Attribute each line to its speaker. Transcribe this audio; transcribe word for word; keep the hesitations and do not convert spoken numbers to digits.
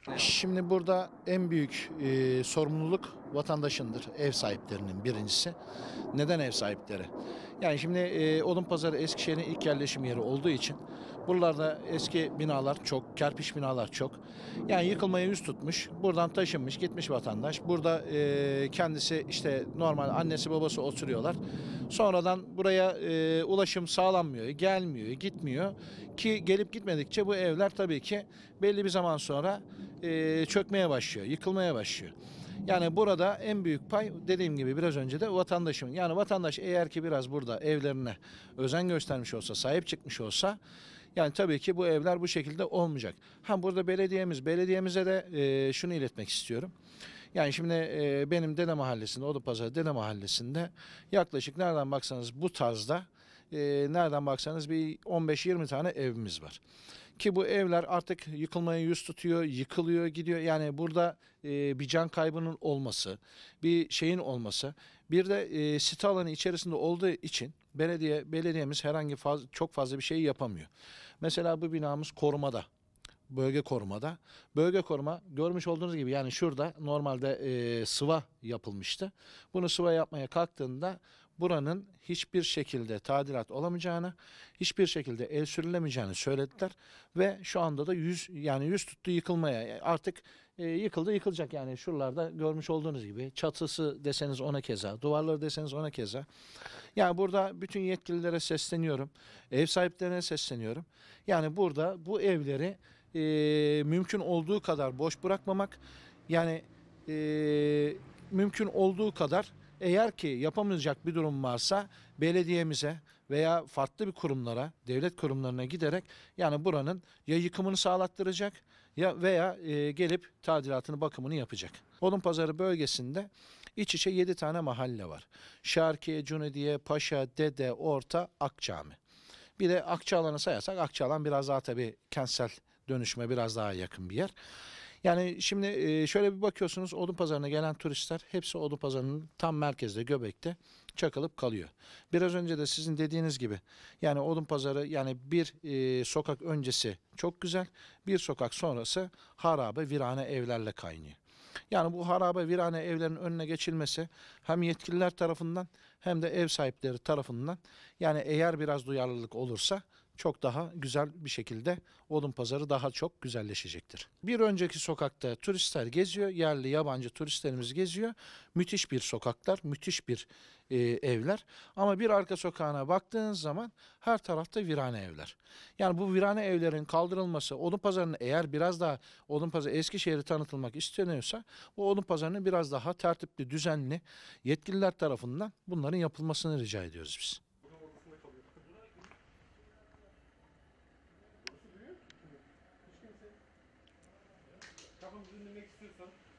Speaker 1: Şimdi burada en büyük e, sorumluluk vatandaşındır, ev sahiplerinin birincisi. Neden ev sahipleri? Yani şimdi e, Odunpazarı Eskişehir'in ilk yerleşim yeri olduğu için buralarda eski binalar çok, kerpiç binalar çok. Yani yıkılmaya yüz tutmuş, buradan taşınmış, gitmiş vatandaş. Burada e, kendisi işte normal annesi babası oturuyorlar. Sonradan buraya e, ulaşım sağlanmıyor, gelmiyor, gitmiyor. Ki gelip gitmedikçe bu evler tabii ki belli bir zaman sonra e, çökmeye başlıyor, yıkılmaya başlıyor. Yani burada en büyük pay dediğim gibi biraz önce de vatandaşın. Yani vatandaş eğer ki biraz burada evlerine özen göstermiş olsa, sahip çıkmış olsa yani tabii ki bu evler bu şekilde olmayacak. Ha burada belediyemiz, belediyemize de e, şunu iletmek istiyorum. Yani şimdi e, benim Dede Mahallesi'nde, Odunpazarı Dede Mahallesi'nde yaklaşık nereden baksanız bu tarzda e, nereden baksanız bir on beş yirmi tane evimiz var. Ki bu evler artık yıkılmaya yüz tutuyor, yıkılıyor, gidiyor. Yani burada e, bir can kaybının olması, bir şeyin olması, bir de e, site alanı içerisinde olduğu için belediye belediyemiz herhangi faz, çok fazla bir şey yapamıyor. Mesela bu binamız korumada. Bölge korumada. Bölge koruma görmüş olduğunuz gibi yani şurada normalde e, sıva yapılmıştı. Bunu sıva yapmaya kalktığında buranın hiçbir şekilde tadilat olamayacağını, hiçbir şekilde el sürülemeyeceğini söylediler ve şu anda da yüz yani yüz tuttu yıkılmaya. Artık e, yıkıldı yıkılacak yani şuralarda görmüş olduğunuz gibi çatısı deseniz ona keza, duvarları deseniz ona keza. Yani burada bütün yetkililere sesleniyorum. Ev sahiplerine sesleniyorum. Yani burada bu evleri e, mümkün olduğu kadar boş bırakmamak. Yani e, mümkün olduğu kadar eğer ki yapamayacak bir durum varsa belediyemize veya farklı bir kurumlara, devlet kurumlarına giderek yani buranın ya yıkımını sağlattıracak ya veya e, gelip tadilatını, bakımını yapacak. Odunpazarı bölgesinde iç içe yedi tane mahalle var. Şarkiye, Cunediye, Paşa, Dede, Orta, Akçami. Bir de Akçaalan'ı sayarsak Akçaalan biraz daha tabii kentsel dönüşüme biraz daha yakın bir yer. Yani şimdi e, şöyle bir bakıyorsunuz Odunpazarı'na gelen turistler hepsi Odunpazarı'nın tam merkezde Göbek'te çakılıp kalıyor. Biraz önce de sizin dediğiniz gibi yani Odunpazarı yani bir e, sokak öncesi çok güzel, bir sokak sonrası harabe virane evlerle kaynıyor. Yani bu harabe virane evlerin önüne geçilmesi hem yetkililer tarafından hem de ev sahipleri tarafından yani eğer biraz duyarlılık olursa çok daha güzel bir şekilde Odunpazarı daha çok güzelleşecektir. Bir önceki sokakta turistler geziyor, yerli yabancı turistlerimiz geziyor. Müthiş bir sokaklar, müthiş bir e, evler. Ama bir arka sokağına baktığınız zaman her tarafta virane evler. Yani bu virane evlerin kaldırılması, Odunpazarı'nın eğer biraz daha Odunpazarı Eskişehir'i tanıtılmak isteniyorsa bu Odunpazarı'nın biraz daha tertipli, düzenli yetkililer tarafından bunların yapılmasını rica ediyoruz biz.
Speaker 2: Bunun ortasında kalıyor. Burası büyük. Hiç kimse kafamızı dinlemek istiyorsan